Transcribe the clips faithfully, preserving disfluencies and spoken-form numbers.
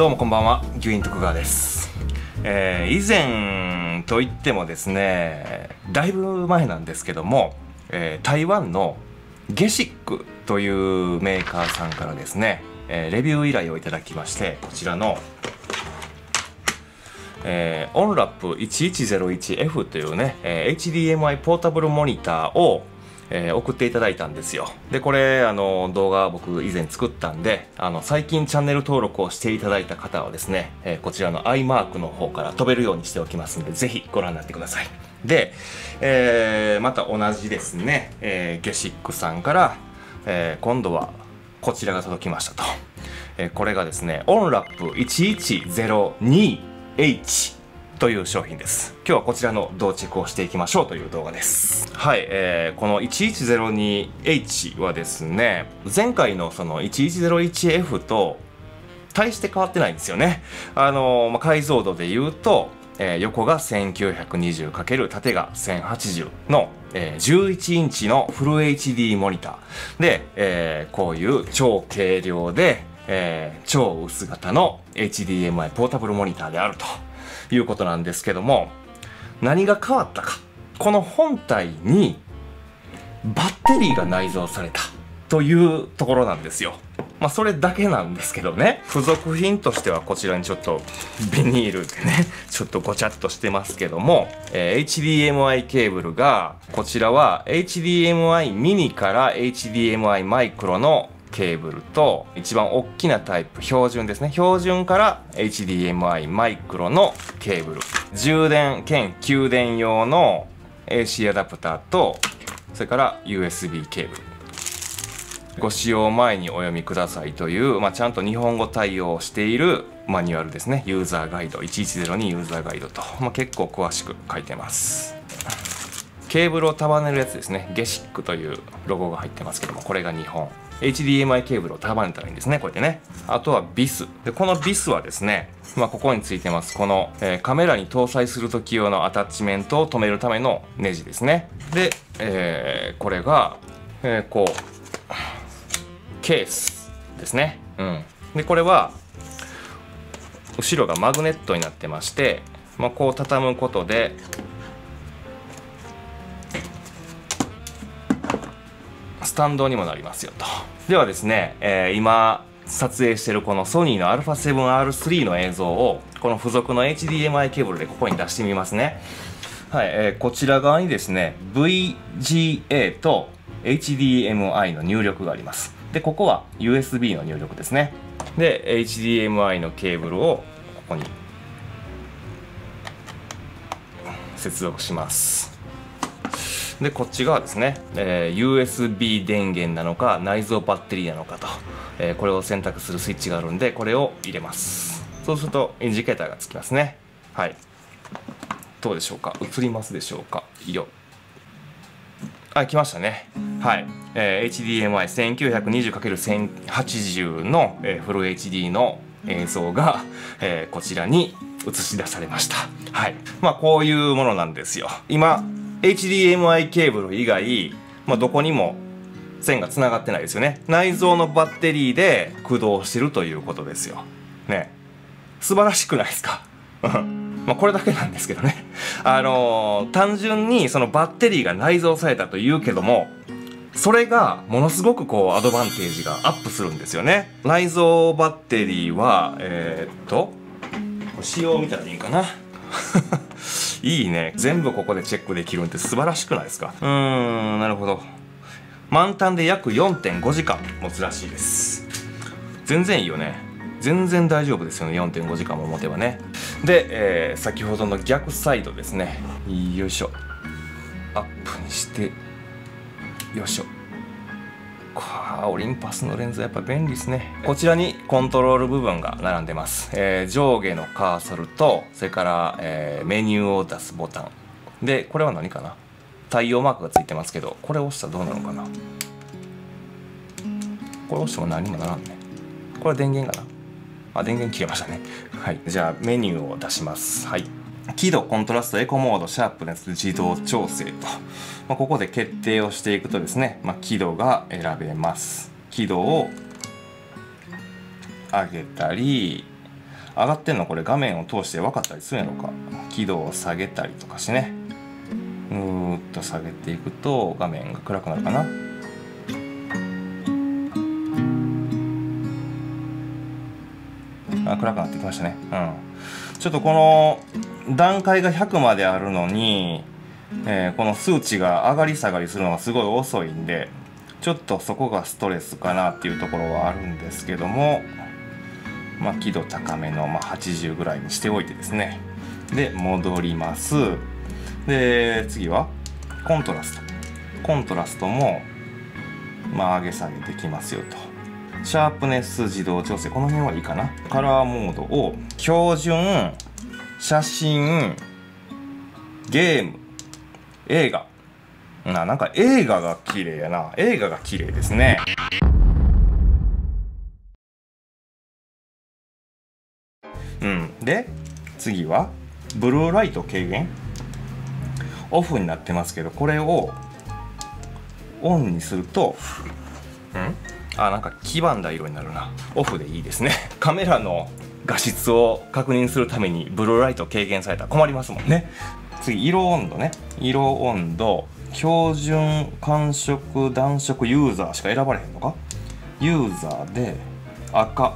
どうもこんばんは、牛員徳川です。えー、以前といってもですね、だいぶ前なんですけども、えー、台湾のゲシックというメーカーさんからですね、えー、レビュー依頼をいただきまして、こちらの、えー、オンラップいちいちゼロいちエフ というね、えー、エイチディーエムアイ ポータブルモニターをえー、送っていただいたんですよ。でこれあの動画僕以前作ったんで、あの最近チャンネル登録をしていただいた方はですね、えー、こちらの i マークの方から飛べるようにしておきますので、ぜひご覧になってください。で、えー、また同じですね、えー、ゲシックさんから、えー、今度はこちらが届きましたと、えー、これがですねオンラップいちいちゼロにエイチという商品です。今日はこちらの同チェックをしていきましょうという動画です。はい、えー、このいちいちゼロにエイチ はですね、前回のその いちいちゼロいちエフ と大して変わってないんですよね。あのー、まあ、解像度で言うと、えー、横が せんきゅうひゃくにじゅうかける 縦が せんはちじゅう の、えー、じゅういちインチのフル エイチディー モニターで、えー、こういう超軽量で、えー、超薄型の エイチディーエムアイ ポータブルモニターであるということなんですけども、何が変わったか。この本体にバッテリーが内蔵されたというところなんですよ。まあそれだけなんですけどね、付属品としてはこちらにちょっとビニールでねちょっとごちゃっとしてますけども、えー、エイチディーエムアイ ケーブルがこちらは エイチディーエムアイ ミニから エイチディーエムアイ マイクロのケーブルと、一番大きなタイプ標準ですね、標準から エイチディーエムアイ マイクロのケーブル、充電兼給電用の エーシー アダプターと、それから ユーエスビー ケーブル。ご使用前にお読みくださいという、まあ、ちゃんと日本語対応しているマニュアルですね。ユーザーガイドいちいちゼロにユーザーガイドと、まあ、結構詳しく書いてます。ケーブルを束ねるやつですね、ゲシックというロゴが入ってますけども、これがにほん。エイチディーエムアイ ケーブルを束ねたらいいんですね、こうやってね。あとはビス。で、このビスはですね、まあ、ここについてます、この、えー、カメラに搭載する時用のアタッチメントを留めるためのネジですね。で、えー、これが、えー、こう、ケースですね。うん。で、これは、後ろがマグネットになってまして、まあ、こう畳むことで、スタンドにもなりますよと。ではですね、えー、今撮影しているこのソニーの アルファセブンアールスリー の映像をこの付属の エイチディーエムアイ ケーブルでここに出してみますね。はい、えー、こちら側にですね ブイジーエー と エイチディーエムアイ の入力があります。でここは ユーエスビー の入力ですね。で エイチディーエムアイ のケーブルをここに接続します。でこっち側ですね、えー、ユーエスビー 電源なのか内蔵バッテリーなのかと、えー、これを選択するスイッチがあるんで、これを入れます。そうするとインジケーターがつきますね。はい、どうでしょうか、映りますでしょうか。いいよ。あ、来ましたね。はい、えー、エイチディーエムアイせんきゅうひゃくにじゅうかけるせんはちじゅう の、えー、フル エイチディー の映像が、えー、こちらに映し出されました。はい、まあこういうものなんですよ。今エイチディーエムアイ ケーブル以外、まあ、どこにも線がつながってないですよね。内蔵のバッテリーで駆動してるということですよ。ね。素晴らしくないですか。まあこれだけなんですけどね。あのー、単純にそのバッテリーが内蔵されたというけども、それがものすごくこうアドバンテージがアップするんですよね。内蔵バッテリーは、えー、っと、仕様を見たらいいかな。いいね。全部ここでチェックできるんって素晴らしくないですか。うーん、なるほど。満タンで約 よんてんごじかん持つらしいです。全然いいよね。全然大丈夫ですよね。よんてんごじかんも持てばね。で、えー、先ほどの逆サイドですね。よいしょ。アップにして、よいしょ。あ、オリンパスのレンズはやっぱ便利ですね。こちらにコントロール部分が並んでます。えー、上下のカーソルと、それから、えー、メニューを出すボタン。で、これは何かな、太陽マークがついてますけど、これを押したらどうなのかな。これ押しても何もならんね。これは電源かな。あ、電源切れましたね。はい。じゃあメニューを出します。はい。輝度、コントラスト、エコモード、シャープネス、自動調整と、まあ、ここで決定をしていくとですね、まあ、輝度が選べます。輝度を上げたり、 上がってんのこれ画面を通して分かったりするんやろか。輝度を下げたりとかしてね、うーっと下げていくと画面が暗くなるかな。あ、暗くなってきましたね。うん。ちょっとこの段階がひゃくまであるのに、えー、この数値が上がり下がりするのがすごい遅いんで、ちょっとそこがストレスかなっていうところはあるんですけども、まあ輝度高めの、まあ、はちじゅうぐらいにしておいてですね。で戻ります。で次はコントラスト。コントラストもまあ上げ下げできますよと。シャープネス自動調整、この辺はいいかな。カラーモードを標準、写真、ゲーム、映画。な、なんか映画が綺麗やな。映画が綺麗ですね。うん。で、次は、ブルーライト軽減。オフになってますけど、これをオンにすると、んあ、なんか黄ばんだ色になるな。オフでいいですね。カメラの画質を確認するためにブルーライト軽減されたら困りますもんね。次、色温度ね。色温度、標準、寒色、暖色、ユーザーしか選ばれへんのか。ユーザーで赤。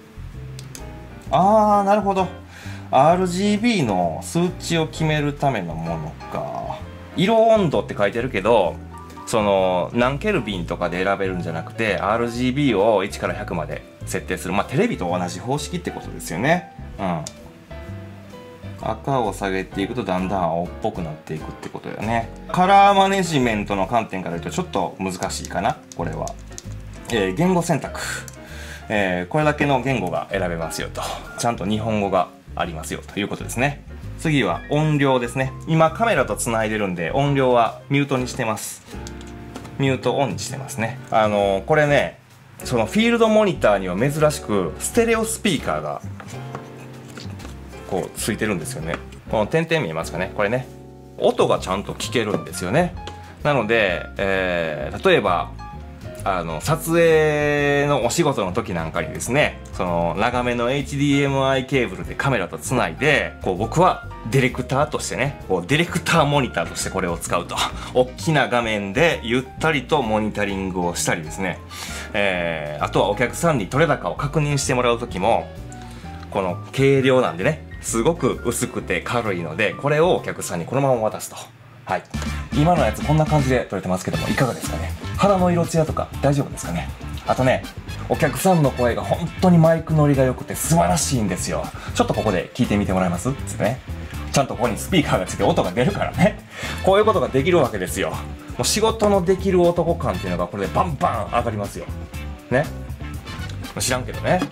あー、なるほど。アールジービー の数値を決めるためのものか。色温度って書いてるけど、その何ケルビンとかで選べるんじゃなくて アールジービー をいちからひゃくまで設定する、まあテレビと同じ方式ってことですよね。うん。赤を下げていくとだんだん青っぽくなっていくってことよね。カラーマネジメントの観点から言うとちょっと難しいかなこれは。えー、言語選択、えー、これだけの言語が選べますよと。ちゃんと日本語がありますよということですね。次は音量ですね。今カメラとつないでるんで音量はミュートにしてます。ミュートオンにしてますね。あのー、これね、そのフィールドモニターには珍しくステレオスピーカーがこうついてるんですよね。この点々見えますかね。これね、音がちゃんと聞けるんですよね。なので、えー、例えばあの撮影のお仕事の時なんかにですね、その長めの エイチディーエムアイ ケーブルでカメラとつないで、こう僕はディレクターとしてね、こうディレクターモニターとしてこれを使うと、大きな画面でゆったりとモニタリングをしたりですね、えー、あとはお客さんに撮れ高を確認してもらう時も、この軽量なんでね、すごく薄くて軽いので、これをお客さんにこのまま渡すと。はい、今のやつこんな感じで撮れてますけども、いかがですかね。肌の色艶とか大丈夫ですかね。あとね、お客さんの声が本当にマイク乗りが良くて素晴らしいんですよ。ちょっとここで聞いてみてもらえますですね。ちゃんとここにスピーカーがついて音が出るからね。こういうことができるわけですよ。もう仕事のできる男感っていうのがこれでバンバン上がりますよね。知らんけどね。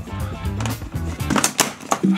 うん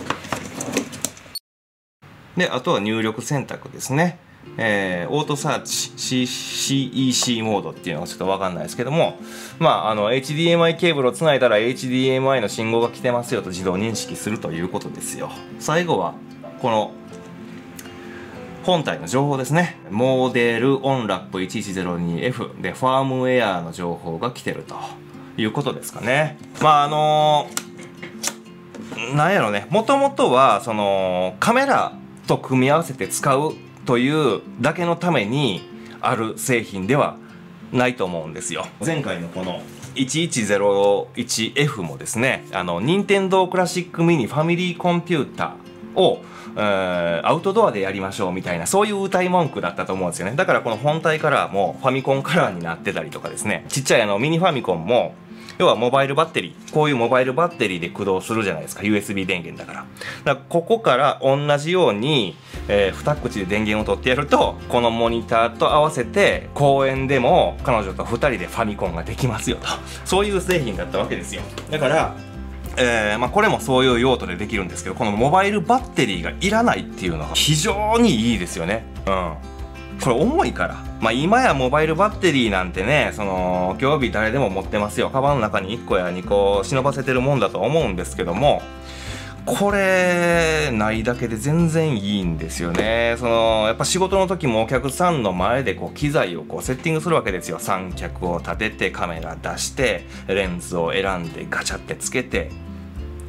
で、あとは入力選択ですね。えー、オートサーチ シーイーシー モードっていうのがちょっとわかんないですけども、まあ、あの エイチディーエムアイ ケーブルをつないだら エイチディーエムアイ の信号が来てますよと自動認識するということですよ。最後はこの本体の情報ですね。モデルオンラップ いちいちゼロにエフ でファームウェアの情報が来てるということですかね。まああのー、なんやろね、もともとはそのカメラと組み合わせて使うというだけのためにある製品ではないと思うんですよ。前回のこのいちいちゼロいちエフ もですね、あの任天堂クラシックミニファミリーコンピューターを、えー、アウトドアでやりましょうみたいな、そういう歌い文句だったと思うんですよね。だからこの本体カラーもファミコンカラーになってたりとかですね、ちっちゃいあのミニファミコンも要はモバイルバッテリー、こういうモバイルバッテリーで駆動するじゃないですか。 ユーエスビー 電源だから。だからここから同じように、えー、に口で電源を取ってやると、このモニターと合わせて公園でも彼女とふたりでファミコンができますよと、そういう製品だったわけですよ。だからえーまあ、これもそういう用途でできるんですけど、このモバイルバッテリーがいらないっていうのが非常にいいですよね。うんこれ重いから。まあ今やモバイルバッテリーなんてね、その、今日日誰でも持ってますよ。カバンの中にいっこやにこ忍ばせてるもんだと思うんですけども、これ、ないだけで全然いいんですよね。その、やっぱ仕事の時もお客さんの前でこう機材をこうセッティングするわけですよ。三脚を立てて、カメラ出して、レンズを選んでガチャってつけて、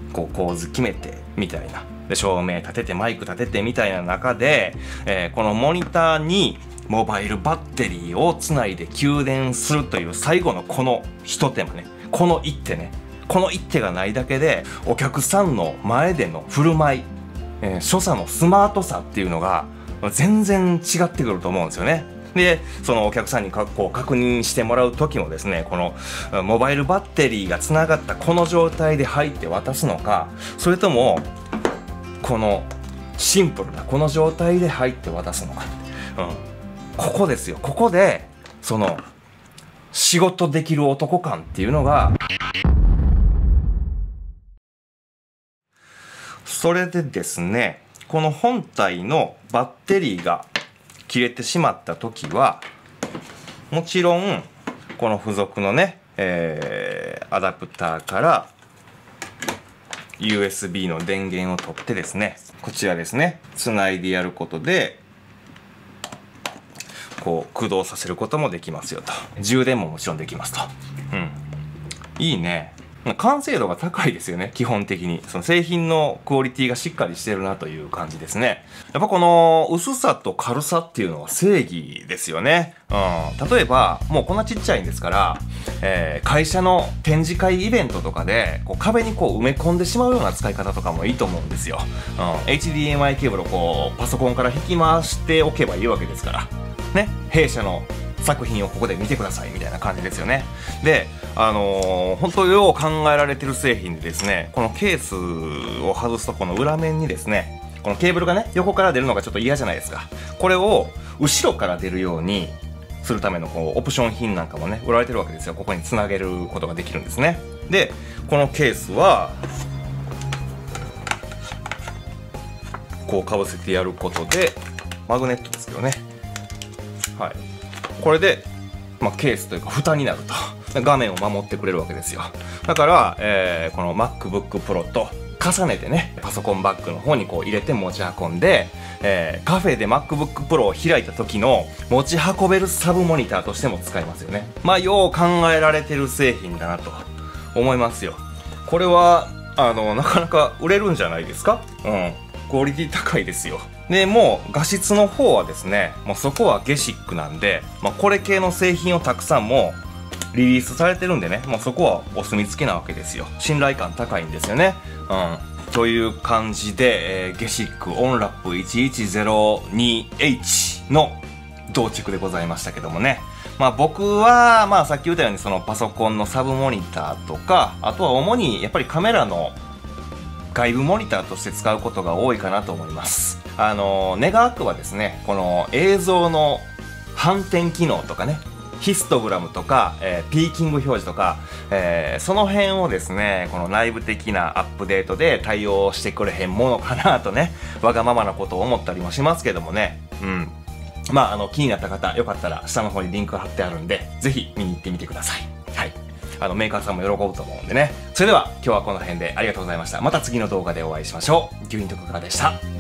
こう構図決めてみたいな。で、照明立ててマイク立ててみたいな中で、えー、このモニターにモバイルバッテリーをつないで給電するという最後のこの一手間ね。この一手ね。この一手がないだけでお客さんの前での振る舞い、えー、所作のスマートさっていうのが全然違ってくると思うんですよね。で、そのお客さんにかこう確認してもらう時もですね、このモバイルバッテリーがつながったこの状態で入って渡すのか、それともこのシンプルなこの状態で入って渡すのか、うん、ここですよ。ここでその仕事できる男感っていうのが、それでですね、この本体のバッテリーが切れてしまった時は、もちろんこの付属のね、えー、アダプターから ユーエスビー の電源を取ってですね、こちらですね、つないでやることでこう駆動させることもできますよと。充電ももちろんできますと。うん、いいね。完成度が高いですよね、基本的に。その製品のクオリティがしっかりしてるなという感じですね。やっぱこの薄さと軽さっていうのは正義ですよね。うん。例えば、もうこんなちっちゃいんですから、えー、会社の展示会イベントとかで、こう壁にこう埋め込んでしまうような使い方とかもいいと思うんですよ。うん。エイチディーエムアイ ケーブルをこう、パソコンから引き回しておけばいいわけですから。ね。弊社の作品をここで見てくださいみたいな感じですよね。で、あのー、本当よう考えられてる製品でですね、このケースを外すとこの裏面にですね、このケーブルがね、横から出るのがちょっと嫌じゃないですか。これを後ろから出るようにするためのこうオプション品なんかもね、売られてるわけですよ。ここにつなげることができるんですね。で、このケースはこうかぶせてやることで、マグネットですけどね、はい、これで、まあ、ケースというか蓋になると。画面を守ってくれるわけですよ。だから、えー、この MacBook Pro と重ねてね、パソコンバッグの方にこう入れて持ち運んで、えー、カフェで MacBook Pro を開いた時の持ち運べるサブモニターとしても使えますよね。まあ、よう考えられてる製品だなと思いますよ。これは、あの、なかなか売れるんじゃないですか？うん。クオリティ高いですよ。で、もう画質の方はですね、もうそこはゲシックなんで、まあ、これ系の製品をたくさんもリリースされてるんでね、もうそこはお墨付きなわけですよ。信頼感高いんですよね。うん。という感じで、えー、ゲシックオンラップいちいちゼロにエイチ の同築でございましたけどもね。まあ僕は、まあさっき言ったようにそのパソコンのサブモニターとか、あとは主にやっぱりカメラの外部モニターとして使うことが多いかなと思います。あの、願わくはですね、この映像の反転機能とかね、ヒストグラムとか、えー、ピーキング表示とか、えー、その辺をですね、この内部的なアップデートで対応してくれへんものかなとね、わがままなことを思ったりもしますけどもね。うん。まあ、あの、気になった方、よかったら下の方にリンク貼ってあるんで、ぜひ見に行ってみてください。はい。あの、メーカーさんも喜ぶと思うんでね。それでは、今日はこの辺でありがとうございました。また次の動画でお会いしましょう。牛乳とくかでした。